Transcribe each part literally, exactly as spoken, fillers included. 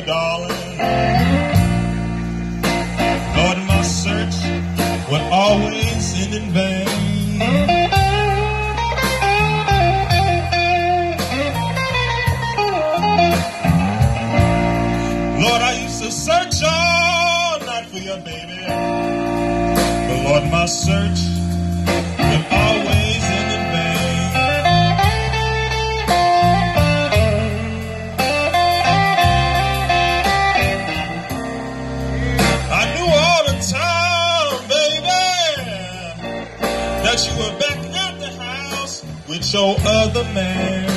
darling. Lord, my search will always end in vain. Lord, I used to search all night for your baby, but Lord, my search will always end in vain. I knew all the time, baby, that you were back at the house with your other man.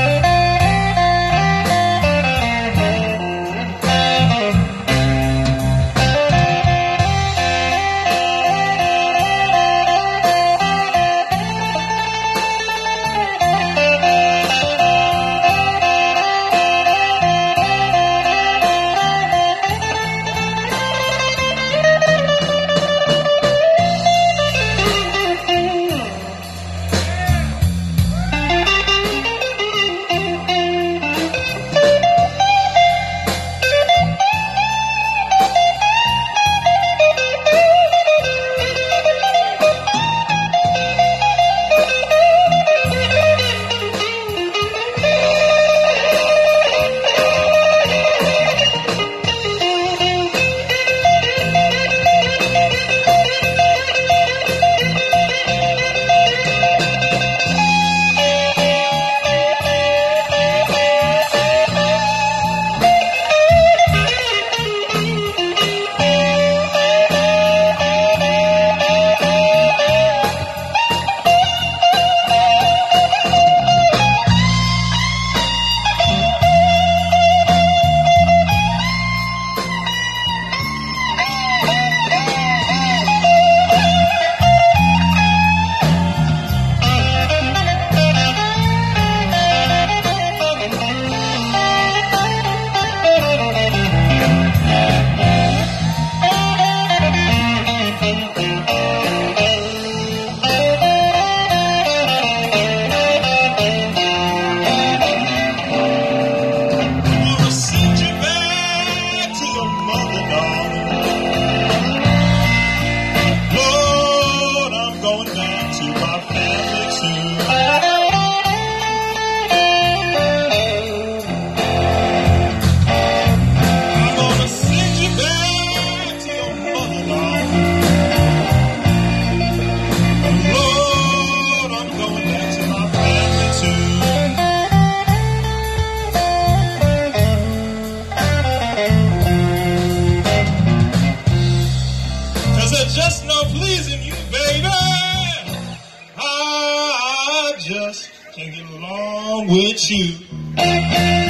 Just no pleasing you, baby. I just can't get along with you.